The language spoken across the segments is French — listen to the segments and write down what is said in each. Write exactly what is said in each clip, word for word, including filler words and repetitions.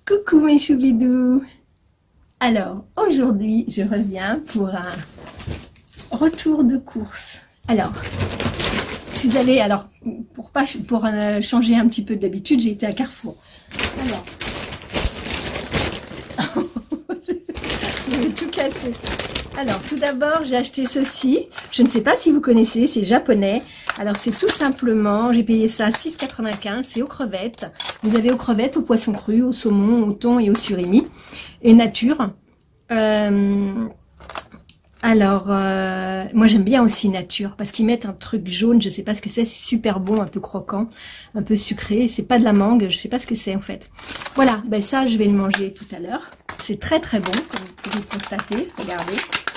Coucou mes choubidous. Alors aujourd'hui je reviens pour un retour de course. Alors je suis allée, alors pour pas pour euh, changer un petit peu d'habitude, j'ai été à Carrefour. Alors je vais tout casser. Alors tout d'abord j'ai acheté ceci. Je ne sais pas si vous connaissez, c'est japonais. Alors c'est tout simplement, j'ai payé ça six quatre-vingt-quinze, c'est aux crevettes. Vous avez aux crevettes, au poisson cru, au saumon, au thon et au surimi. Et nature. Euh, alors, euh, moi j'aime bien aussi nature, parce qu'ils mettent un truc jaune, je sais pas ce que c'est, c'est super bon, un peu croquant, un peu sucré. C'est pas de la mangue, je sais pas ce que c'est en fait. Voilà, ben ça je vais le manger tout à l'heure. C'est très très bon, comme vous pouvez constater, regardez.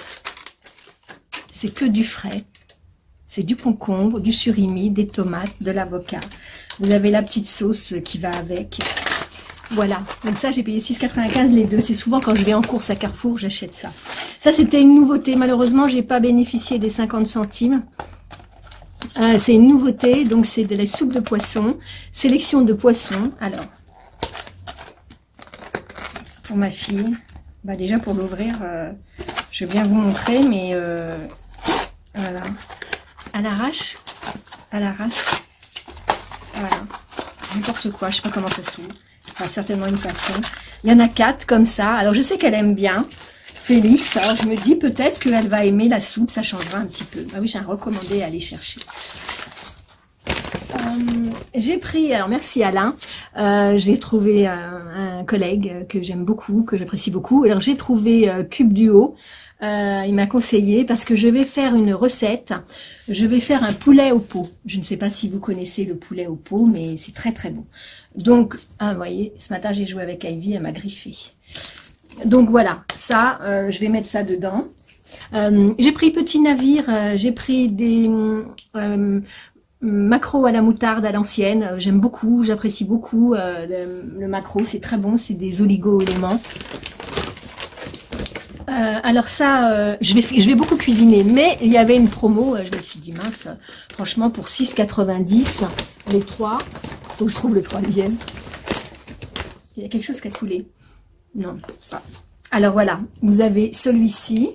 C'est que du frais. C'est du concombre, du surimi, des tomates, de l'avocat. Vous avez la petite sauce qui va avec. Voilà, donc ça j'ai payé six quatre-vingt-quinze les deux. C'est souvent quand je vais en course à Carrefour, j'achète ça. Ça c'était une nouveauté. Malheureusement, j'ai pas bénéficié des cinquante centimes. Euh, c'est une nouveauté, donc c'est de la soupe de poisson. Sélection de poissons. Alors, pour ma fille, bah déjà pour l'ouvrir, euh, je vais bien vous montrer, mais euh, voilà. À l'arrache, à l'arrache, voilà, n'importe quoi, je sais pas comment ça s'ouvre, enfin, certainement une façon. Il y en a quatre comme ça, alors je sais qu'elle aime bien, Félix, alors je me dis peut-être qu'elle va aimer la soupe, ça changera un petit peu. Ah oui, j'ai un recommandé à aller chercher. Euh, j'ai pris, alors merci Alain, euh, j'ai trouvé un, un collègue que j'aime beaucoup, que j'apprécie beaucoup, alors j'ai trouvé euh, Cube Duo. Euh, il m'a conseillé parce que je vais faire une recette. Je vais faire un poulet au pot. Je ne sais pas si vous connaissez le poulet au pot, mais c'est très très bon. Donc, ah, vous voyez, ce matin j'ai joué avec Ivy, elle m'a griffé. Donc voilà, ça, euh, je vais mettre ça dedans. Euh, j'ai pris petit navire, euh, j'ai pris des euh, maquereaux à la moutarde à l'ancienne. J'aime beaucoup, j'apprécie beaucoup euh, le, le maquereau, c'est très bon, c'est des oligo-éléments. Euh, alors ça, euh, je, vais, je vais beaucoup cuisiner, mais il y avait une promo, euh, je me suis dit mince, franchement pour six quatre-vingt-dix, les trois, faut que je trouve le troisième. Il y a quelque chose qui a coulé. Non, pas. Alors voilà, vous avez celui-ci.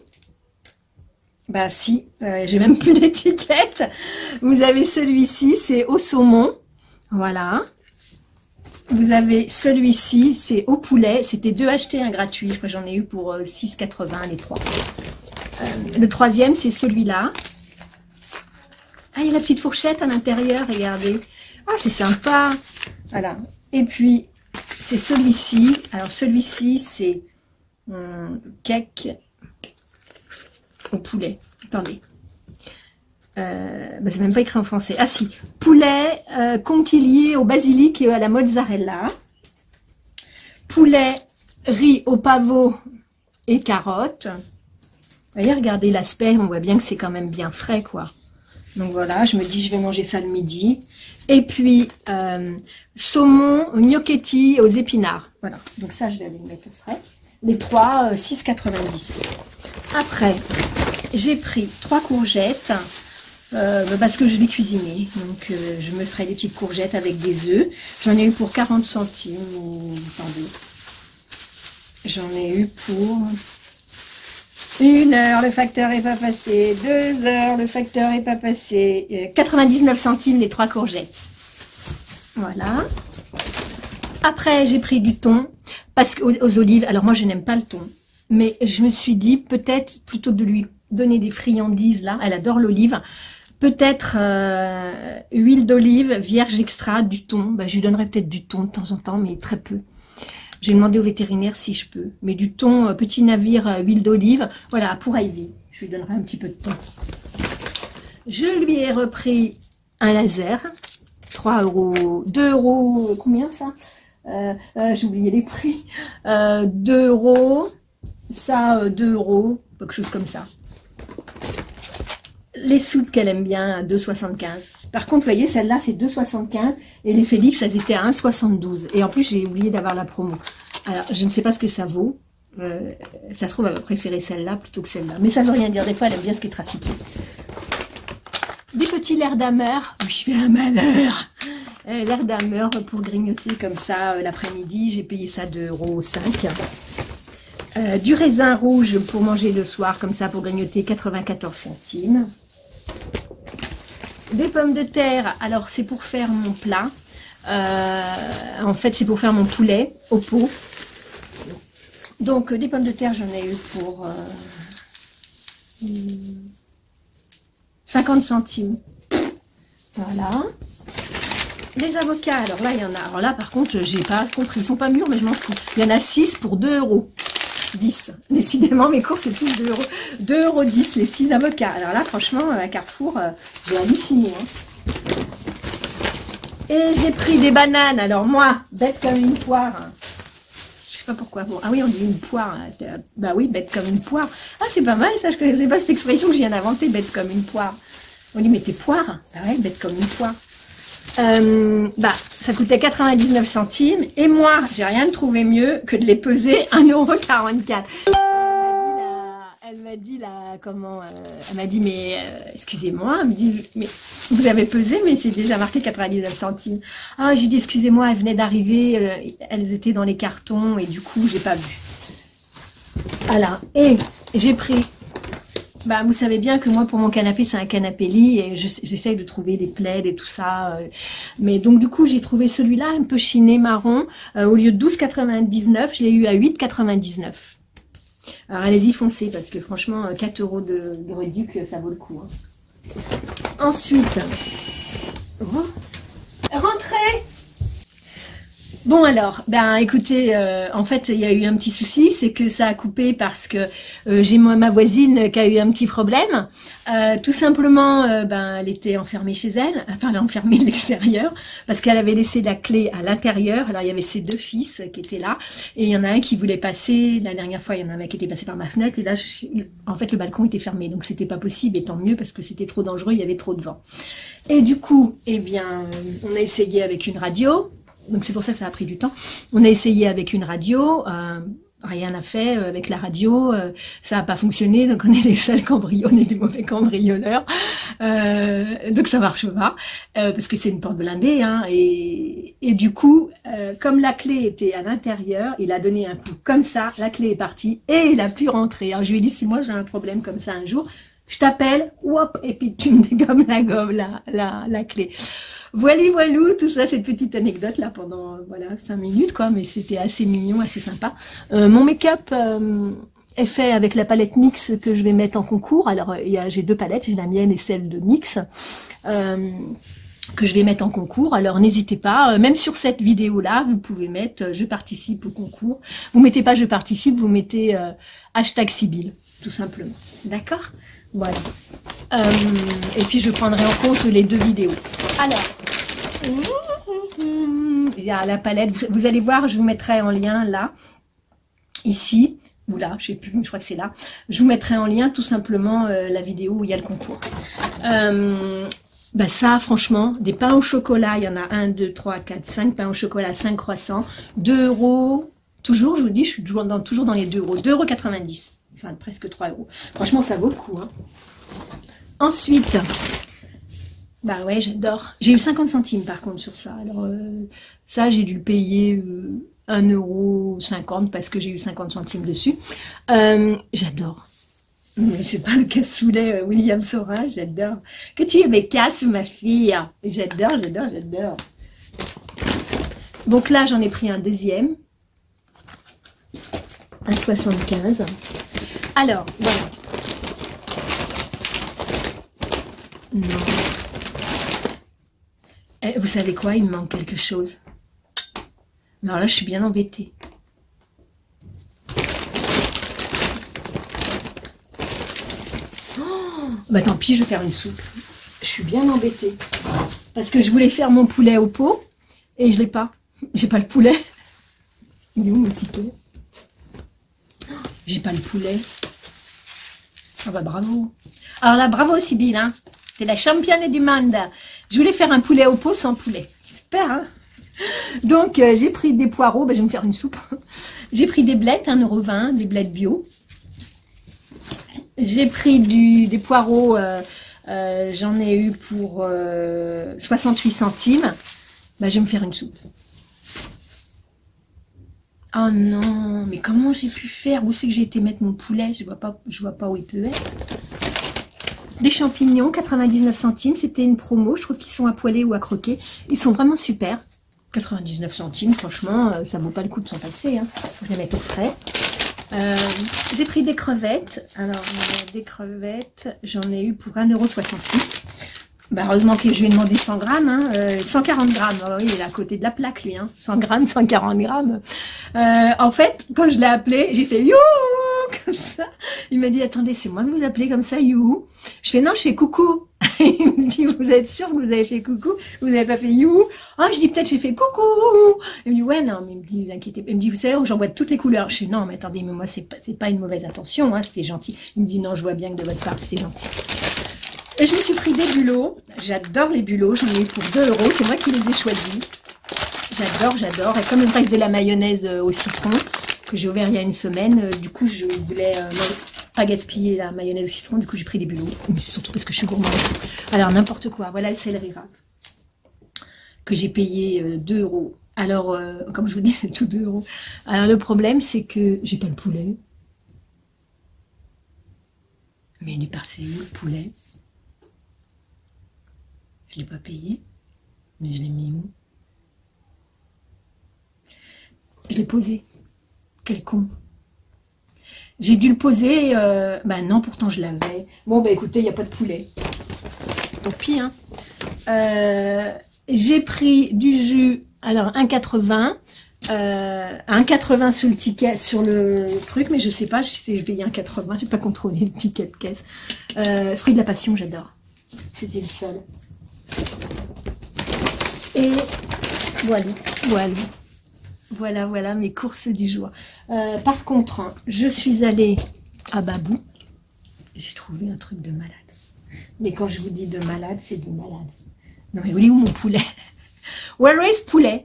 Bah si, euh, j'ai même plus d'étiquette. Vous avez celui-ci, c'est au saumon. Voilà. Vous avez celui-ci, c'est au poulet. C'était deux achetés, un gratuit. J'en ai eu pour euh, six quatre-vingts les trois. Euh, le troisième, c'est celui-là. Ah, il y a la petite fourchette à l'intérieur, regardez. Ah, c'est sympa. Voilà. Et puis, c'est celui-ci. Alors, celui-ci, c'est hum, cake au poulet. Attendez. Euh, bah c'est même pas écrit en français. Ah si, poulet euh, conquilier au basilic et à la mozzarella, poulet riz au pavot et carottes. Vous voyez, regardez l'aspect, on voit bien que c'est quand même bien frais, quoi. Donc voilà, je me dis je vais manger ça le midi. Et puis euh, saumon gnocchetti aux épinards. Voilà, donc ça je vais aller le mettre au frais. Les trois, euh, six quatre-vingt-dix. Après, j'ai pris trois courgettes. Euh, parce que je vais cuisiner, donc euh, je me ferai des petites courgettes avec des œufs. J'en ai eu pour quarante centimes. Attendez, j'en ai eu pour une heure, le facteur est pas passé. Deux heures, le facteur est pas passé. Euh, quatre-vingt-dix-neuf centimes les trois courgettes. Voilà. Après, j'ai pris du thon parce qu'aux aux olives. Alors moi, je n'aime pas le thon, mais je me suis dit peut-être plutôt que de lui donner des friandises là. Elle adore l'olive. Peut-être euh, huile d'olive, vierge extra, du thon. Ben, je lui donnerai peut-être du thon de temps en temps, mais très peu. J'ai demandé au vétérinaire si je peux. Mais du thon, euh, petit navire, euh, huile d'olive. Voilà, pour Ivy. Je lui donnerai un petit peu de thon. Je lui ai repris un laser. trois euros. deux euros. Combien ça euh, euh, J'ai oublié les prix. Euh, deux euros. Ça, euh, deux euros. Quelque chose comme ça. Les soupes qu'elle aime bien à deux soixante-quinze. Par contre, vous voyez, celle-là, c'est deux soixante-quinze. Et les Félix, elles étaient à un soixante-douze. Et en plus, j'ai oublié d'avoir la promo. Alors, je ne sais pas ce que ça vaut. Euh, ça se trouve, elle va préférer celle-là plutôt que celle-là. Mais ça ne veut rien dire. Des fois, elle aime bien ce qui est trafiqué. Des petits lairs d'amer. Je fais un malheur. Euh, L'air d'un beurre pour grignoter comme ça euh, l'après-midi. J'ai payé ça deux euros cinq. Euh, du raisin rouge pour manger le soir comme ça pour grignoter quatre-vingt-quatorze centimes. Des pommes de terre, alors c'est pour faire mon plat. Euh, en fait, c'est pour faire mon poulet au pot. Donc, des pommes de terre, j'en ai eu pour euh, cinquante centimes. Voilà. Les avocats, alors là, il y en a. Alors là, par contre, j'ai pas compris. Ils sont pas mûrs, mais je m'en fous. Il y en a six pour deux euros dix. Décidément, mes courses, c'est tous deux euros. deux euros dix, les six avocats. Alors là, franchement, à Carrefour, euh, j'ai halluciné. Hein. Et j'ai pris des bananes. Alors moi, bête comme une poire. Hein. Je sais pas pourquoi. Bon, ah oui, on dit une poire. Hein. Bah oui, bête comme une poire. Ah, c'est pas mal, ça. Je connaissais pas cette expression que je viens d'inventer, bête comme une poire. On dit, mais t'es poire. Bah ouais, bête comme une poire. Euh, bah, ça coûtait quatre-vingt-dix-neuf centimes. Et moi, j'ai rien trouvé mieux que de les peser un euro quarante-quatre. Elle m'a dit là, comment, euh, elle m'a dit, mais euh, excusez-moi, elle me dit, mais vous avez pesé, mais c'est déjà marqué quatre-vingt-dix-neuf centimes. Ah, j'ai dit, excusez-moi, elle venait d'arriver, euh, elles étaient dans les cartons et du coup, j'ai pas vu. Voilà, et j'ai pris, bah, vous savez bien que moi, pour mon canapé, c'est un canapé lit et j'essaye de trouver des plaids et tout ça. Euh, mais donc, du coup, j'ai trouvé celui-là un peu chiné marron. Euh, au lieu de douze quatre-vingt-dix-neuf, je l'ai eu à huit quatre-vingt-dix-neuf. Alors allez-y, foncez, parce que franchement, quatre euros de, de réduc, ça vaut le coup. Hein. Ensuite, oh, rentrez. Bon alors, ben écoutez, euh, en fait, il y a eu un petit souci, c'est que ça a coupé parce que euh, j'ai moi ma voisine qui a eu un petit problème. Euh, tout simplement, euh, ben elle était enfermée chez elle, enfin elle est enfermée de l'extérieur, parce qu'elle avait laissé la clé à l'intérieur. Alors il y avait ses deux fils qui étaient là, et il y en a un qui voulait passer. La dernière fois, il y en a un qui était passé par ma fenêtre, et là, je, en fait, le balcon était fermé, donc c'était pas possible, et tant mieux parce que c'était trop dangereux, il y avait trop de vent. Et du coup, eh bien, on a essayé avec une radio. Donc c'est pour ça que ça a pris du temps. On a essayé avec une radio, euh, rien n'a fait euh, avec la radio, euh, ça n'a pas fonctionné, donc on est des seuls cambrioleurs, on est des mauvais cambrioleurs, euh, donc ça marche pas, euh, parce que c'est une porte blindée, hein, et, et du coup, euh, comme la clé était à l'intérieur, il a donné un coup comme ça, la clé est partie, et il a pu rentrer. Alors je lui ai dit, si moi j'ai un problème comme ça un jour, je t'appelle, hop, et puis tu me dégommes la gomme, la, la, la clé. Voilà, voilou, tout ça, cette petite anecdote là pendant voilà cinq minutes quoi, mais c'était assez mignon, assez sympa. Euh, mon make-up euh, est fait avec la palette N Y X que je vais mettre en concours. Alors il y a, j'ai deux palettes, j'ai la mienne et celle de N Y X euh, que je vais mettre en concours. Alors n'hésitez pas, euh, même sur cette vidéo là, vous pouvez mettre euh, je participe au concours. Vous mettez pas je participe, vous mettez euh, hashtag Sibylle, tout simplement. D'accord? Voilà. Euh, et puis je prendrai en compte les deux vidéos. Alors, il y a la palette. Vous, vous allez voir, je vous mettrai en lien là, ici, ou là, je sais plus, je crois que c'est là. Je vous mettrai en lien tout simplement euh, la vidéo où il y a le concours. Euh, bah ça, franchement, des pains au chocolat, il y en a un, deux, trois, quatre, cinq pains au chocolat, cinq croissants, deux euros. Toujours, je vous dis, je suis toujours dans, toujours dans les deux euros, deux euros quatre-vingt-dix. Enfin, presque trois euros. Franchement, ça vaut le coup. Hein. Ensuite, bah ouais, j'adore. J'ai eu cinquante centimes par contre sur ça. Alors, euh, ça, j'ai dû le payer euh, un euro cinquante parce que j'ai eu cinquante centimes dessus. Euh, j'adore. Mais c'est pas le cassoulet euh, William Saurin, j'adore. Que tu aimais casse, ma fille. J'adore, j'adore, j'adore. Donc là, j'en ai pris un deuxième. Un soixante-quinze. Alors, voilà. Non. Eh, vous savez quoi? Il me manque quelque chose. Alors là, je suis bien embêtée. Oh, bah tant pis, je vais faire une soupe. Je suis bien embêtée. Parce que je voulais faire mon poulet au pot et je l'ai pas. J'ai pas le poulet. Il est où mon ticket? J'ai pas le poulet. Ah bah bravo. Alors là, bravo Sibylle, hein. T'es la championne du monde. Je voulais faire un poulet au pot sans poulet. Super, hein. Donc, euh, j'ai pris des poireaux. Bah, je vais me faire une soupe. J'ai pris des blettes, un euro vingt, des blettes bio. J'ai pris du, des poireaux. Euh, euh, J'en ai eu pour euh, soixante-huit centimes. Bah, je vais me faire une soupe. Oh non, mais comment j'ai pu faire? Où c'est que j'ai été mettre mon poulet? Je vois pas, je vois pas où il peut être. Des champignons, quatre-vingt-dix-neuf centimes. C'était une promo. Je trouve qu'ils sont à poêler ou à croquer. Ils sont vraiment super. quatre-vingt-dix-neuf centimes, franchement, ça vaut pas le coup de s'en passer. Hein. Je les mets au frais. Euh, j'ai pris des crevettes. Alors, euh, des crevettes, j'en ai eu pour un euro soixante-huit. Bah, heureusement que je lui ai demandé cent grammes, hein, euh, cent quarante grammes. Oh, oui, il est à côté de la plaque, lui. Hein. cent grammes, cent quarante grammes. Euh, en fait, quand je l'ai appelé, j'ai fait youhou comme ça. Il m'a dit, attendez, c'est moi que vous appelez comme ça, youhou. Je fais, non, je fais coucou. Il me dit, vous êtes sûr que vous avez fait coucou? Vous n'avez pas fait youhou? Ah, je dis, peut-être j'ai fait coucou. Il me dit, ouais, non, mais il me dit, vous inquiétez pas. Il me dit, vous savez, j'en vois de toutes les couleurs. Je fais, non, mais attendez, mais moi, c'est pas, c'est pas une mauvaise intention, hein, c'était gentil. Il me dit, non, je vois bien que de votre part, c'était gentil. Et je me suis pris des bulots. J'adore les bulots. J'en ai eu pour deux euros. C'est moi qui les ai choisis. J'adore, j'adore. Et comme il me reste de la mayonnaise au citron, que j'ai ouvert il y a une semaine, euh, du coup, je voulais euh, pas gaspiller la mayonnaise au citron. Du coup, j'ai pris des bulots. Mais surtout parce que je suis gourmande. Alors, n'importe quoi. Voilà le céleri rave que j'ai payé euh, deux euros. Alors, euh, comme je vous dis, c'est tout deux euros. Alors, le problème, c'est que j'ai pas le poulet. Mais il est passé où, le poulet? Je ne l'ai pas payé, mais je l'ai mis où? Je l'ai posé. Quel con. J'ai dû le poser, euh, bah non, pourtant je l'avais. Bon, bah écoutez, il n'y a pas de poulet. Tant pis, hein. Euh, j'ai pris du jus, alors un quatre-vingts, euh, un quatre-vingts sur le ticket, sur le truc, mais je sais pas si je payé un quatre-vingts, je n'ai pas contrôlé le ticket de caisse. Euh, fruit de la passion, j'adore. C'était le seul. Et voilà, voilà, voilà, voilà mes courses du jour. Euh, par contre, hein, je suis allée à Babou. J'ai trouvé un truc de malade. Mais quand je vous dis de malade, c'est de malade. Non mais où est où mon poulet? Where is poulet?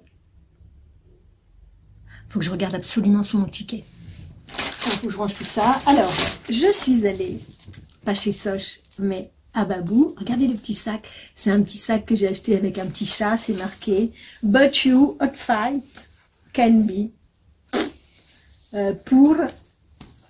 Faut que je regarde absolument sur mon ticket. Il faut que je range tout ça. Alors, je suis allée, pas chez Soch, mais à Babou. Regardez le petit sac. C'est un petit sac que j'ai acheté avec un petit chat. C'est marqué « But you outfight can be euh, pour perfect. »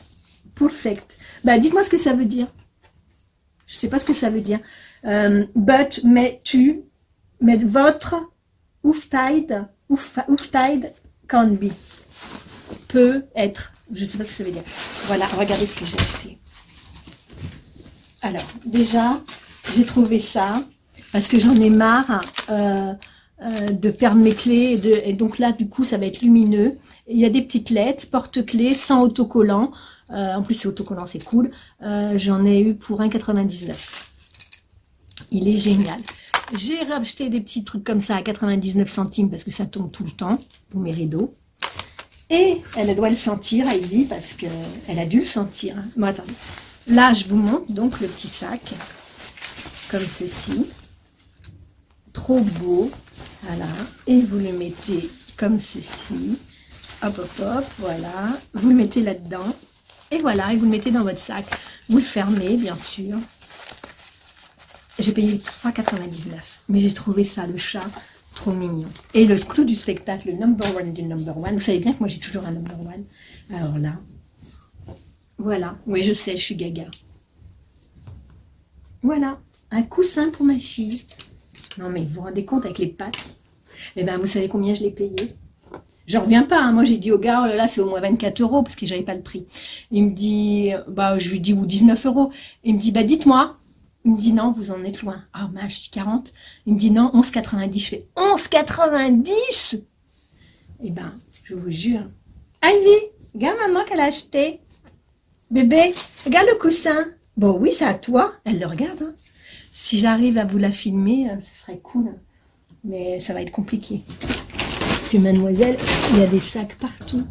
Perfect. Bah, dites-moi ce que ça veut dire. Je sais pas ce que ça veut dire. Euh, but, mais tu, mais votre ouftide, ouftide can be. Peut être. Je ne sais pas ce que ça veut dire. Voilà, regardez ce que j'ai acheté. Alors, déjà, j'ai trouvé ça, parce que j'en ai marre euh, euh, de perdre mes clés, et, de, et donc là, du coup, ça va être lumineux. Il y a des petites lettres, porte-clés, sans autocollant, euh, en plus c'est autocollant, c'est cool, euh, j'en ai eu pour un euro quatre-vingt-dix-neuf. Il est génial. J'ai racheté des petits trucs comme ça à quatre-vingt-dix-neuf centimes, parce que ça tombe tout le temps, pour mes rideaux. Et elle doit le sentir, Ivy, parce qu'elle a dû le sentir. Hein. Bon, attendez. Là, je vous montre donc le petit sac, comme ceci. Trop beau. Voilà. Et vous le mettez comme ceci. Hop, hop, hop. Voilà. Vous le mettez là-dedans. Et voilà. Et vous le mettez dans votre sac. Vous le fermez, bien sûr. J'ai payé trois euros quatre-vingt-dix-neuf. Mais j'ai trouvé ça, le chat, trop mignon. Et le clou du spectacle, le number one du number one. Vous savez bien que moi, j'ai toujours un number one. Alors là. Voilà, oui je sais, je suis gaga. Voilà, un coussin pour ma fille. Non mais vous vous rendez compte avec les pattes? Eh bien vous savez combien je l'ai payé? J'en reviens pas, hein. Moi j'ai dit au gars, oh là là c'est au moins vingt-quatre euros parce que j'avais pas le prix. Il me dit, bah je lui dis ou dix-neuf euros. Il me dit, bah dites-moi. Il me dit non, vous en êtes loin. Ah oh, je dis quarante. Il me dit non, onze quatre-vingt-dix. Je fais onze quatre-vingt-dix. Eh ben, je vous jure. Ivy, regarde maman qu'elle a acheté. Bébé, regarde le coussin. Bon, oui, c'est à toi. Elle le regarde. Hein. Si j'arrive à vous la filmer, ce serait cool. Mais ça va être compliqué. Parce que mademoiselle, il y a des sacs partout.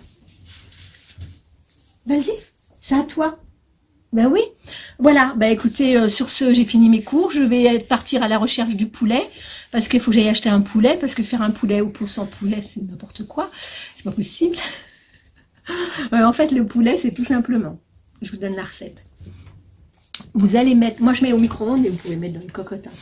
Vas-y, c'est à toi. Ben oui. Voilà, ben écoutez, euh, sur ce, j'ai fini mes cours. Je vais partir à la recherche du poulet. Parce qu'il faut que j'aille acheter un poulet. Parce que faire un poulet ou pour sans poulet, c'est n'importe quoi. C'est pas possible. Euh, en fait, le poulet, c'est tout simplement, je vous donne la recette. Vous allez mettre, moi je mets au micro-ondes et vous pouvez mettre dans une cocotte. Hein.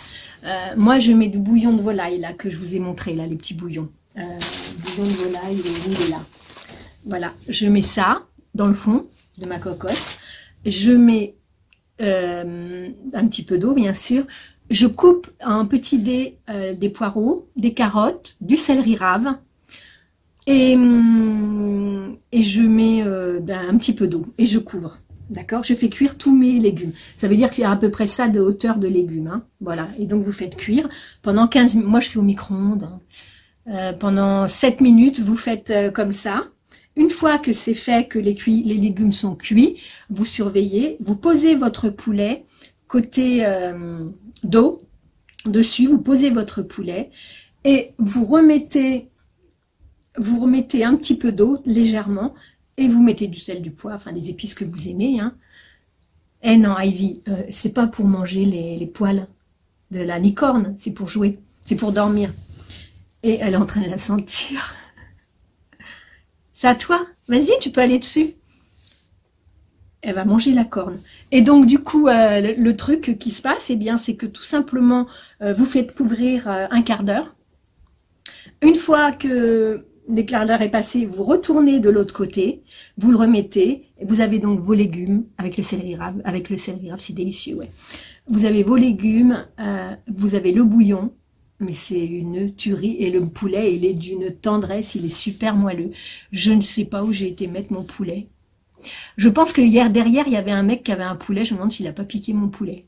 Euh, moi, je mets du bouillon de volaille, là, que je vous ai montré, là, les petits bouillons. Euh, bouillon de volaille, il est là. Voilà, je mets ça dans le fond de ma cocotte. Je mets euh, un petit peu d'eau, bien sûr. Je coupe en petits dés euh, des poireaux, des carottes, du céleri rave. Et, et je mets euh, ben, un petit peu d'eau et je couvre. D'accord? Je fais cuire tous mes légumes. Ça veut dire qu'il y a à peu près ça de hauteur de légumes. Hein. Voilà. Et donc, vous faites cuire pendant quinze minutes. Moi, je fais au micro-ondes. Hein. Euh, pendant sept minutes, vous faites euh, comme ça. Une fois que c'est fait, que les, cuits, les légumes sont cuits, vous surveillez. Vous posez votre poulet côté euh, d'eau. Dessus, vous posez votre poulet. Et vous remettez, vous remettez un petit peu d'eau, légèrement. Et vous mettez du sel, du poivre, enfin des épices que vous aimez. Hein. Eh non, Ivy, euh, c'est pas pour manger les, les poils de la licorne, c'est pour jouer, c'est pour dormir. Et elle est en train de la sentir. C'est à toi, vas-y, tu peux aller dessus. Elle va manger la corne. Et donc du coup, euh, le, le truc qui se passe, eh bien, c'est que tout simplement, euh, vous faites couvrir euh, un quart d'heure. Une fois que l'éclair d'heure est passé, vous retournez de l'autre côté, vous le remettez, et vous avez donc vos légumes avec le céleri rave, avec le céleri rave, c'est délicieux, ouais. Vous avez vos légumes, euh, vous avez le bouillon, mais c'est une tuerie, et le poulet, il est d'une tendresse, il est super moelleux. Je ne sais pas où j'ai été mettre mon poulet. Je pense que hier, derrière, il y avait un mec qui avait un poulet, je me demande s'il n'a pas piqué mon poulet.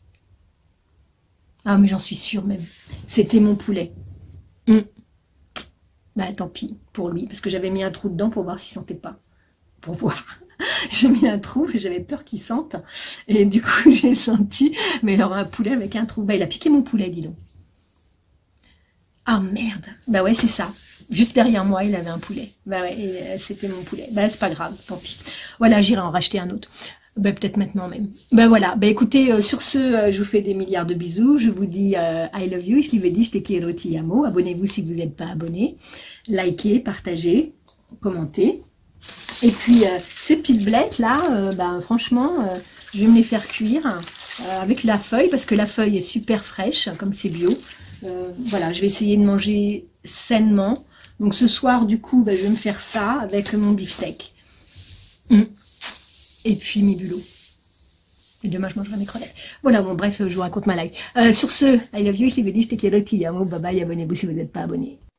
Ah, mais j'en suis sûre même. C'était mon poulet. Hum. Bah tant pis pour lui, parce que j'avais mis un trou dedans pour voir s'il sentait pas. Pour voir. J'ai mis un trou et j'avais peur qu'il sente. Et du coup, j'ai senti, mais alors un poulet avec un trou. Bah il a piqué mon poulet, dis donc. Ah merde. Bah ouais, c'est ça. Juste derrière moi, il avait un poulet. Bah ouais, c'était mon poulet. Bah c'est pas grave, tant pis. Voilà, j'irai en racheter un autre. Ben, peut-être maintenant même. Ben voilà, ben écoutez, euh, sur ce, euh, je vous fais des milliards de bisous. Je vous dis euh, I love you, je l'ai dit, je te quiero, ti amo. Abonnez-vous si vous n'êtes pas abonné. Likez, partagez, commentez. Et puis, euh, ces petites blettes là, euh, ben franchement, euh, je vais me les faire cuire euh, avec la feuille, parce que la feuille est super fraîche, comme c'est bio. Euh, voilà, je vais essayer de manger sainement. Donc ce soir, du coup, ben, je vais me faire ça avec mon beefsteak. Mmh. Et puis mes bulots. Et demain, je mangerai mes crevettes. Voilà, bon, bref, je vous raconte ma life. Euh, sur ce, I love you, je t'ai dit, je t'ai dit, bye bye, abonnez-vous si vous n'êtes pas abonné.